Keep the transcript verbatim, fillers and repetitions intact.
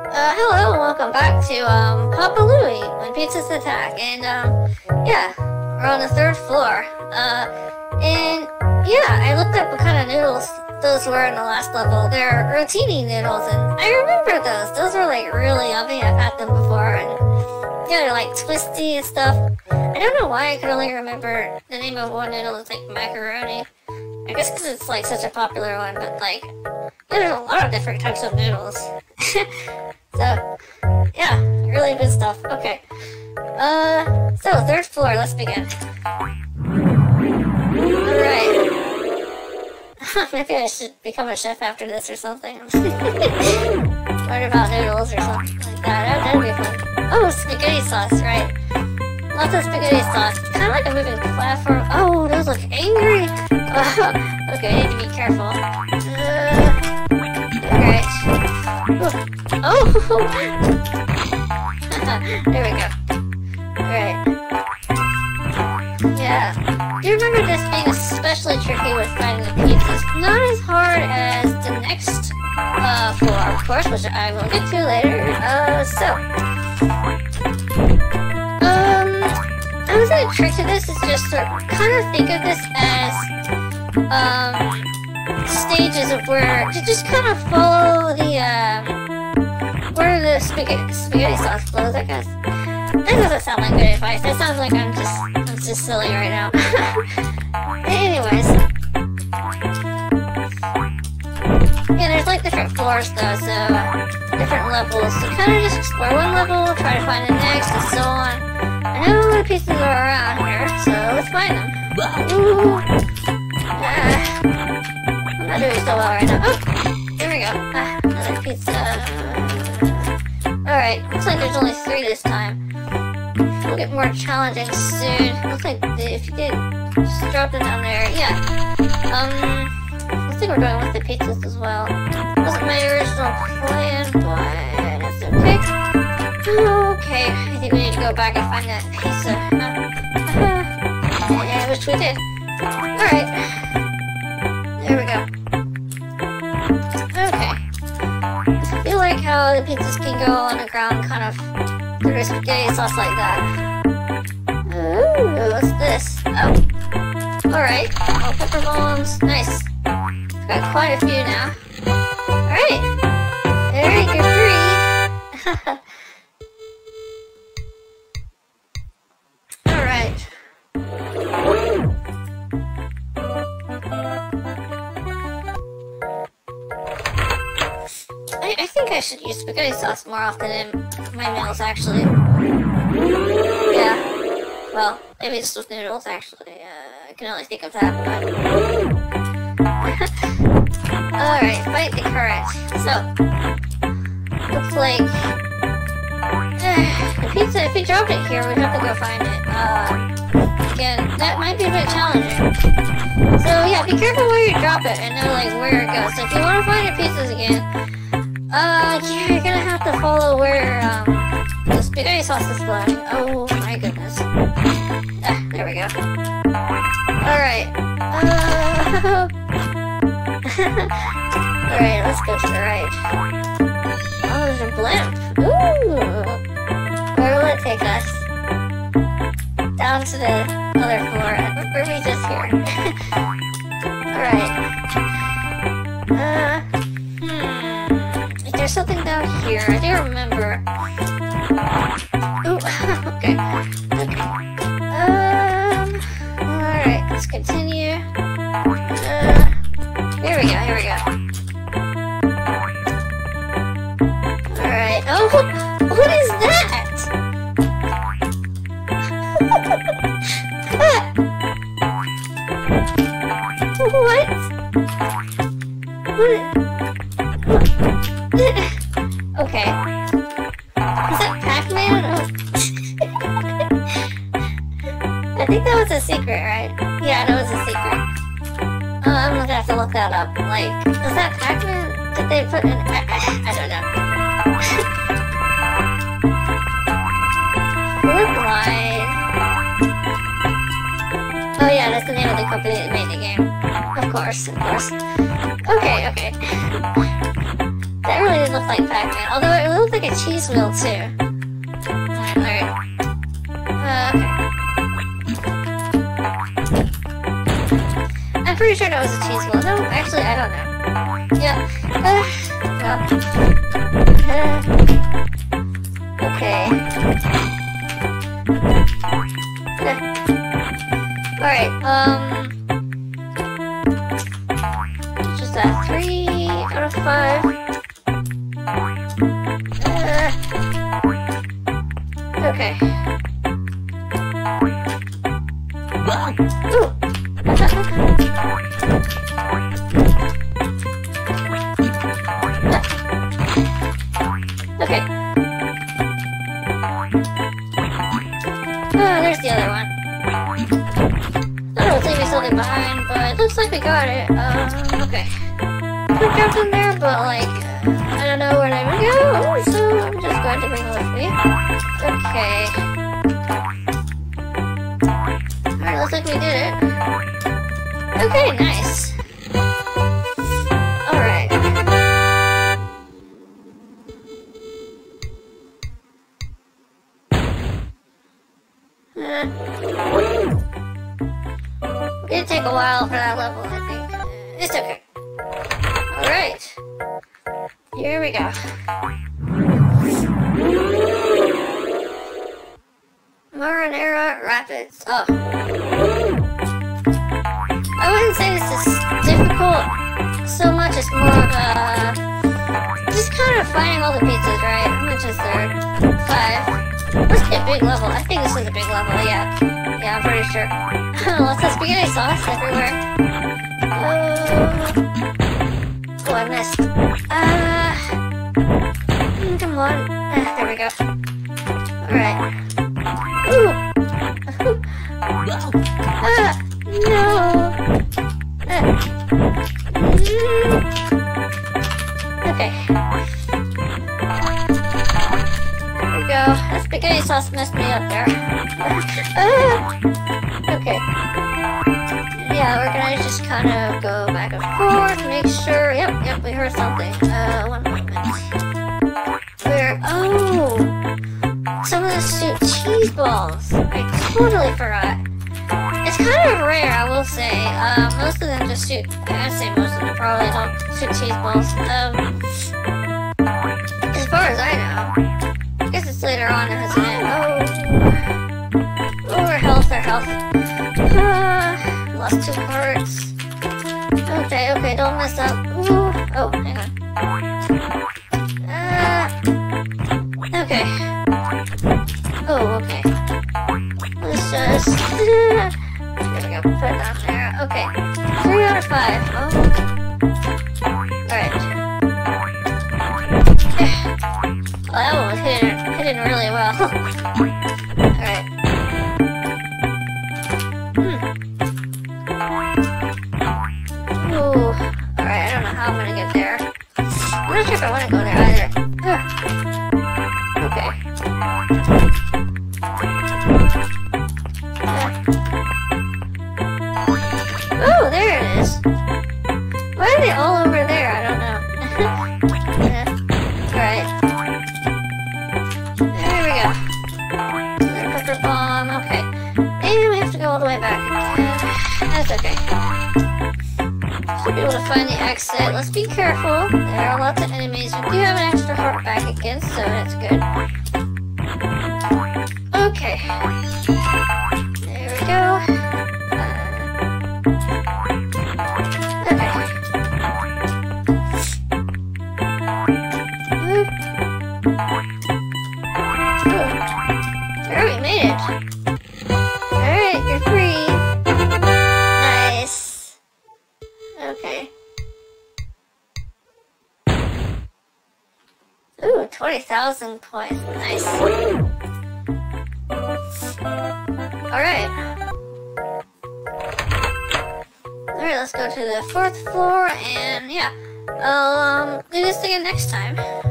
Uh, hello and welcome back to, um, Papa Louie, When Pizzas Attack, and, um, yeah, we're on the third floor, uh, and, yeah, I looked up what kind of noodles those were in the last level. They're rotini noodles, and I remember those. Those were, like, really yummy. I've had them before, and, yeah, they're, like, twisty and stuff. I don't know why I could only remember the name of one noodle. It's, like, macaroni. I guess because it's, like, such a popular one, but, like, yeah, there's a lot of different types of noodles. So, yeah, really good stuff. Okay. Uh, so, third floor, let's begin. Alright. Maybe I should become a chef after this or something. Learn about noodles or something like that. That would be fun. Oh, spaghetti sauce, right. Lots of spaghetti sauce. Kind of like a moving platform. Oh, those look angry. Uh, okay, I need to be careful. Uh, Alright. Oh! There we go. Alright. Yeah. Do you remember this being especially tricky with finding the pizzas? Not as hard as the next uh, floor, of course, which I will get to later. Uh, so. Um, I would say the trick to this is just to kind of think of this as, um, stages of where to just kind of follow the uh, where the spaghetti, spaghetti sauce flows, I guess. That doesn't sound like good advice. That sounds like I'm just I'm just silly right now. Anyways, yeah, there's like different floors though, so different levels. So kind of just explore one level, try to find the next, and so on. I know the pieces are around here, so let's find them. Ooh. Uh, I'm not doing so well right now. Oh, here we go. Ah, another pizza. Alright, looks like there's only three this time. It'll get more challenging soon. Looks like the, if you did just drop it down there, yeah. Um, I think we're going with the pizzas as well. Wasn't my original plan, but that's okay. Okay, I think we need to go back and find that pizza. Uh, uh, yeah, I wish we did. Alright. There we go. Okay. I feel like how the pizzas can go on the ground kind of through spaghetti sauce like that. Ooh, what's this? Oh. Alright. Oh, pepper bones. Nice. Got quite a few now. Alright. Alright, you're free. Alright. I, I think I should use spaghetti sauce more often in my meals, actually. Yeah. Well, maybe just with noodles, actually. Uh, I can only think of that, but... Alright, fight the current. So, looks like... Uh, the pizza, if we dropped it here, we'd have to go find it. Uh, again, that might be a bit challenging. So, yeah, be careful where you drop it and know, like, where it goes. So, if you want to find your pizzas again... Uh, yeah, you're gonna have to follow where, um, the spaghetti sauce is flowing. Oh my goodness. Ah, there we go. Alright. Uh... Alright, let's go to the right. Oh, there's a blimp. Ooh! Where will it take us? Down to the other floor. Or we just here? Alright. Uh... There's something down here. I do remember. Ooh, okay. Okay. Um, alright, let's continue. Uh, here we go, here we go. Alright. Oh, what is that? What? What? Okay. Is that Pac-Man? I think that was a secret, right? Yeah, that was a secret. Uh, I'm gonna have to look that up. Like, is that Pac-Man? Did they put in... I, I, I don't know. Flip line. Oh yeah, that's the name of the company that made the game. Of course, of course. Okay, okay. That totally did look like Pac-Man, although it looked like a cheese wheel too. Alright, alright. Uh, okay. I'm pretty sure that was a cheese wheel. No, actually, I don't know. Yeah. Uh, well. Uh, okay. Uh, alright, um... just that three out of five. Uh, okay. Ooh. Okay. Oh, there's the other one. I don't think there's something behind, but it looks like we got it. Um, okay. Could jump in there, but like, I don't know where they would go, so I'm just going to bring it with me. Okay. Alright, looks like we did it. Okay, nice. Alright. Uh, it'd take a while for that level, I think. It's okay. Alright. Here we go. Marinara Rapids. Oh. I wouldn't say this is difficult so much, it's more of a... just kind of finding all the pizzas, right? How much is there? Five. Must be a big level. I think this is a big level, yeah. Yeah, I'm pretty sure. Lots of spaghetti sauce everywhere. Oh, oh I missed. Uh, come on. Ah, there we go. Alright. Ooh. Ah, no. Ah. Mm. Okay. There we go. That spaghetti sauce messed me up there. Ah. Okay. Yeah, we're gonna just kind of go back and forth, make sure. Yep, yep, we heard something. Uh, one moment. Where? Oh! Some of us shoot cheese balls. I totally forgot. It's kind of rare, I will say. Uh, most of them just shoot. I'd say most of them probably don't shoot cheese balls. Um, as far as I know. I guess it's later on, isn't it? Oh. Oh, our health, our health. Uh, lost two hearts. Okay, okay, don't mess up. Ooh. Oh, hang on. Uh, okay. Oh, okay. Let's just... there we go, put it down there. Okay. Three out of five. Oh. Alright. Well, that one was hitting, hitting really well. Alright. Ooh. Alright, I don't know how I'm gonna get there. I'm not sure if I want to go there either. Okay. Uh. Oh, there it is. Why are they all over there? I don't know. Yeah. Alright. There we go. Another pepper bomb. Okay. And we have to go all the way back. Uh, that's okay. Should be able to find the exit. Let's be careful. There are lots of enemies. We do have an extra heart back again, so that's good. Okay. There we go. Uh, okay. Whoop. Oh. There, we made it. Alright, you're free. Nice. Okay. Ooh, twenty thousand points. Nice. Alright. Alright, let's go to the fourth floor and yeah. I'll um, do this again next time.